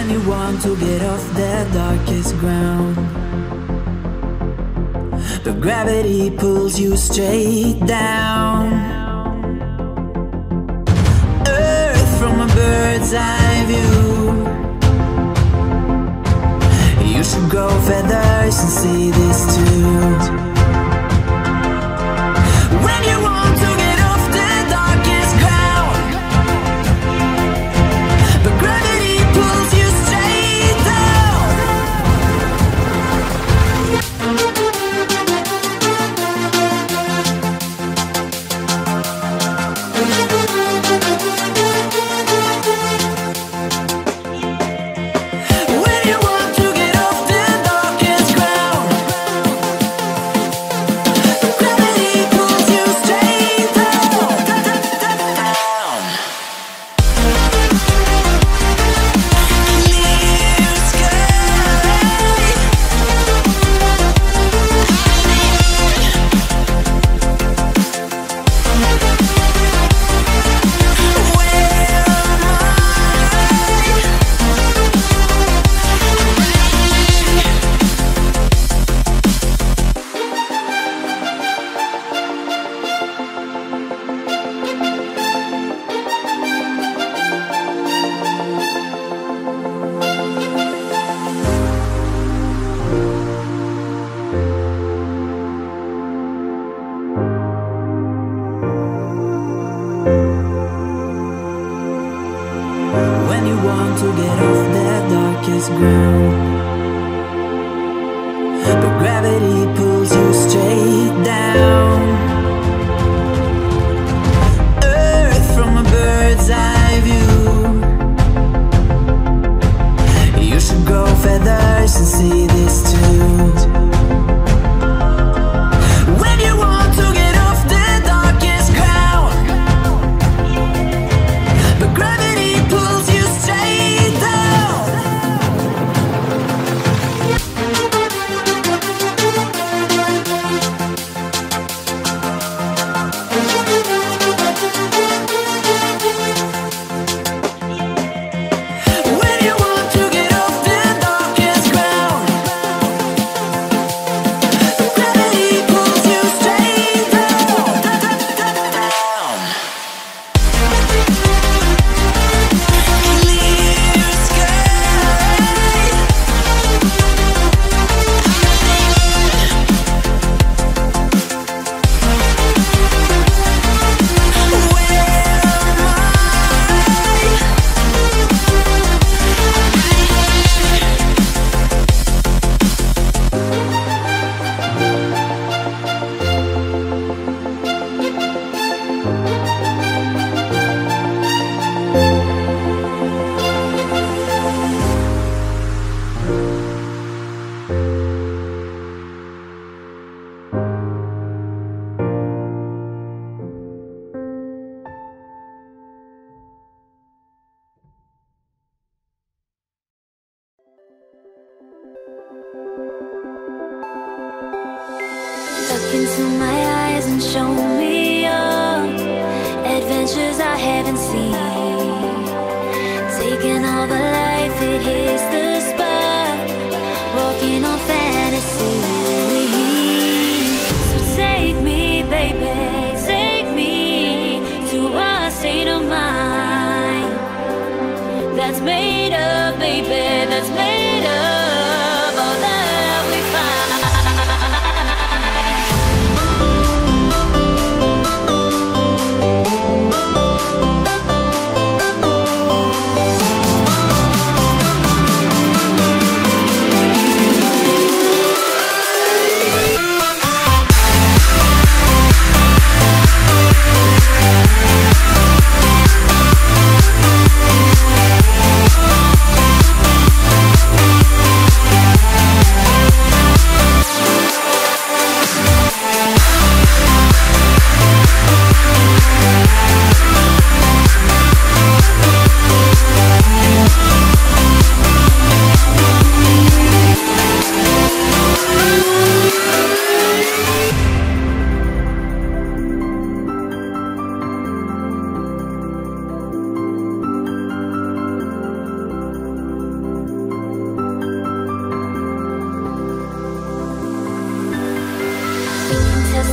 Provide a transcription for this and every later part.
When you want to get off the darkest ground, but gravity pulls you straight down. Earth from a bird's eye view. You should grow feathers and see this too. When you want to get off the darkest ground, but gravity pulls you straight down. When you want to get off the darkest ground, but gravity pulls you straight down. Clear sky. When you want to get off the darkest ground, but gravity pulls you straight down. Earth from a bird's eye view. You should grow feathers and see this too. When you want to get off the darkest ground, but gravity pulls you straight down. When you want to get off the darkest ground, but gravity pulls you straight down. Clear sky. Look into my eyes and show me your adventures I haven't seen. Taking all the life, it hits the spot. Walking on fantasy. So take me, baby, take me to a state of mind that's made up, baby, that's made up all that we find.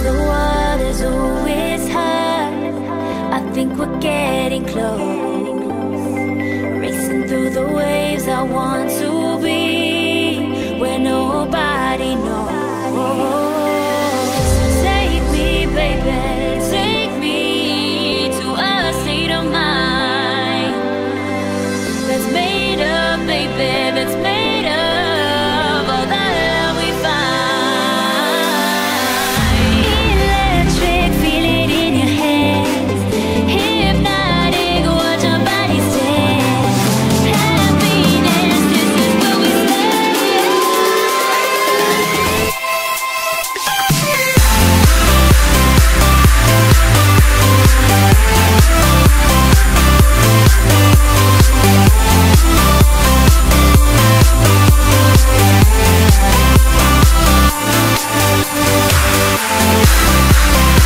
the water's always high, I think we're getting close. Racing through the waves, I want to